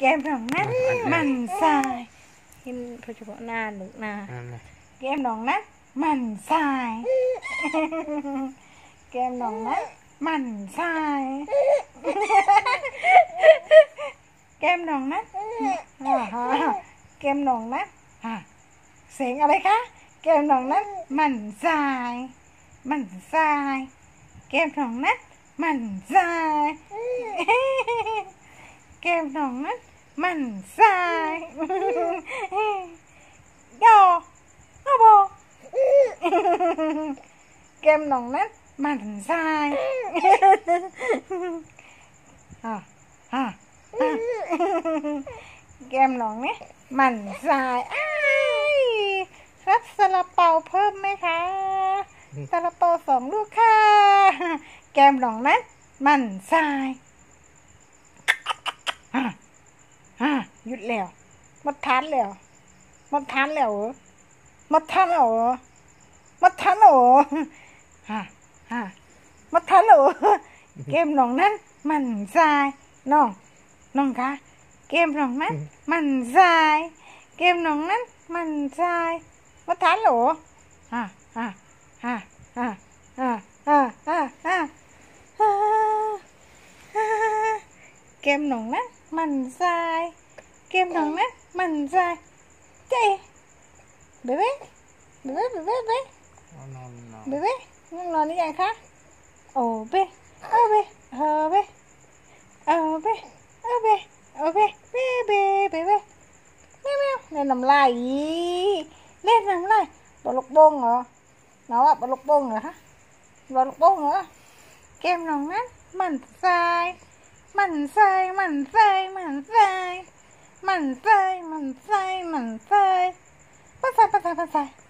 ก้มน้องนั้นมันทรายเห็นพอเฉพาะหน้าลูกหน้าแก้มน้องนั้นมันทรายแก้มน้องนั้นมันทรายแก้มน้องนั้นแก้มน้องนั้นเสียงอะไรคะแก้มน้องนั้นมันทรายมันทรายแก้มน้องนั้นมันทรายแก้มน้องนั้นมันทรายยอโบแก้มน้องนั้นมันทรายแก้มน้องเนี่ยมันทรายรับซาลาเปาเพิ่มไหมคะซาลาเปา2 ลูกค่ะแก้มน้องนั้นมันทรายหยุดแล้วมัดทันแล้วมัดทันแล้วมัดทันแล้วมัดทันแล้วมัดทันแล้วแก้มน้องนั้นมันทรายน้องคะแก้มน้องนั้นมันทรายแก้มน้องนั้นมันทรายมัดทันแล้วแก้มน้องนั้นมันทรายแก้มน้องนั้นมันทรายเจ๊เบ๊เบ๊นั่งนอนหรือยังคะโอ้เบ๊เบ๊เล่นน้ำลายเล่นน้ำลายบอลลูกโป่งเหรอน้องบอลลูกโป่งเหรอฮะบอลลูกโป่งเหรอแก้มน้องนั้นมันทรายมันทรายมันทรายมันทรายมันทรายมันทรายมันทรายมันทราย